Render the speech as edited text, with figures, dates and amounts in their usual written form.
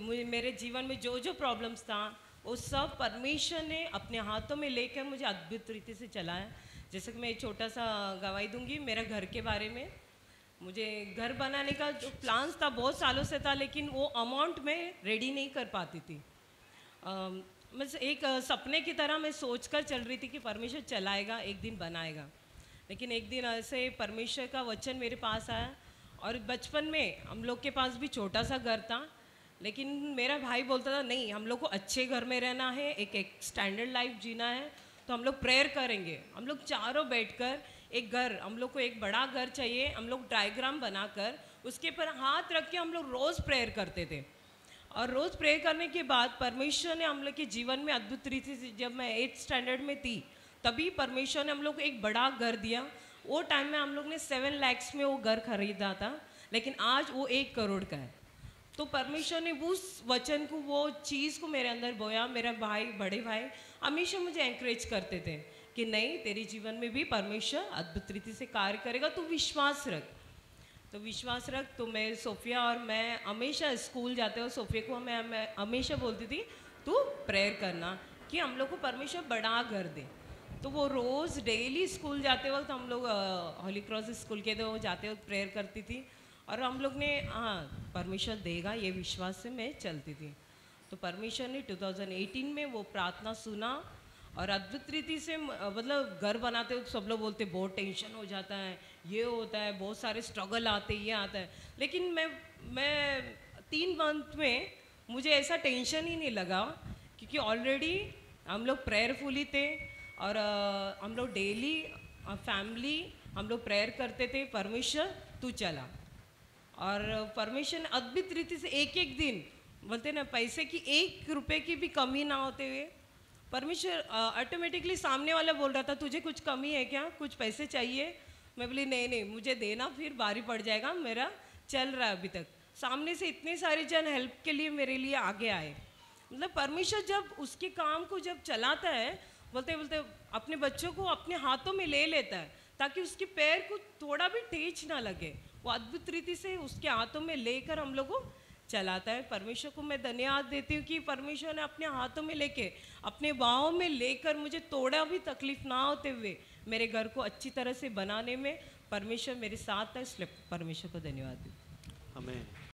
मुझे मेरे जीवन में जो जो प्रॉब्लम्स था वो सब परमेश्वर ने अपने हाथों में लेकर मुझे अद्भुत रीति से चलाया। जैसे कि मैं एक छोटा सा गवाही दूंगी मेरे घर के बारे में। मुझे घर बनाने का जो प्लान्स था बहुत सालों से था, लेकिन वो अमाउंट में रेडी नहीं कर पाती थी। मैं एक सपने की तरह मैं सोचकर चल रही थी कि परमेश्वर चलाएगा, एक दिन बनाएगा। लेकिन एक दिन ऐसे परमेश्वर का वचन मेरे पास आया। और बचपन में हम लोग के पास भी छोटा सा घर था, लेकिन मेरा भाई बोलता था नहीं, हम लोग को अच्छे घर में रहना है, एक स्टैंडर्ड लाइफ जीना है, तो हम लोग प्रेयर करेंगे। हम लोग चारों बैठकर एक घर, हम लोग को एक बड़ा घर चाहिए, हम लोग डायग्राम बनाकर उसके पर हाथ रख के हम लोग रोज़ प्रेयर करते थे। और रोज़ प्रेयर करने के बाद परमेश्वर ने हम लोग के जीवन में अद्भुत रीति से, जब मैं 8th स्टैंडर्ड में थी तभी परमेश्वर ने हम लोग को एक बड़ा घर दिया। वो टाइम में हम लोग ने 7 lakhs में वो घर खरीदा था, लेकिन आज वो 1 करोड़ का है। तो परमेश्वर ने उस वचन को, वो चीज़ को मेरे अंदर बोया। मेरा भाई, बड़े भाई हमेशा मुझे एनकरेज करते थे कि नहीं, तेरे जीवन में भी परमेश्वर अद्भुत रीति से कार्य करेगा, तू विश्वास रख। तो विश्वास रख। तो मैं, सोफिया और मैं हमेशा स्कूल जाते हो, सोफिया को मैं हमेशा बोलती थी तू प्रेयर करना कि हम लोग को परमेश्वर बड़ा घर दे। तो वो रोज़ डेली स्कूल जाते वक्त, हम लोग हॉली क्रॉस स्कूल के तो जाते वक्त प्रेयर करती थी। और हम लोग ने, हाँ परमेश्वर देगा ये विश्वास से मैं चलती थी। तो परमेश्वर ने 2018 में वो प्रार्थना सुना और अद्भुत रीति से, मतलब घर बनाते हो सब लोग बोलते बहुत टेंशन हो जाता है, ये होता है, बहुत सारे स्ट्रगल आते, ये आता है। लेकिन मैं 3 मंथ में मुझे ऐसा टेंशन ही नहीं लगा, क्योंकि ऑलरेडी हम लोग प्रेयरफुली थे। और हम लोग डेली फैमिली हम लोग प्रेयर करते थे, परमेश्वर तू चला। और परमेश्वर ने अद्भुत रीति से एक एक दिन, बोलते ना, पैसे की 1 रुपए की भी कमी ना होते हुए परमेश्वर ऑटोमेटिकली, सामने वाला बोल रहा था तुझे कुछ कमी है क्या, कुछ पैसे चाहिए? मैं बोली नहीं, मुझे देना फिर भारी पड़ जाएगा, मेरा चल रहा है अभी तक। सामने से इतने सारे जन हेल्प के लिए मेरे लिए आगे आए। मतलब परमेश्वर जब उसके काम को जब चलाता है, बोलते बोलते अपने बच्चों को अपने हाथों में ले लेता है, ताकि उसके पैर को थोड़ा भी ठेच ना लगे। वो अद्भुत रीति से उसके हाथों में लेकर हम लोग को चलाता है। परमेश्वर को मैं धन्यवाद देती हूँ कि परमेश्वर ने अपने हाथों में लेके, अपने बाहों में लेकर, मुझे थोड़ा भी तकलीफ ना होते हुए मेरे घर को अच्छी तरह से बनाने में परमेश्वर मेरे साथ है। इसलिए परमेश्वर को धन्यवाद देती हूँ। आमीन।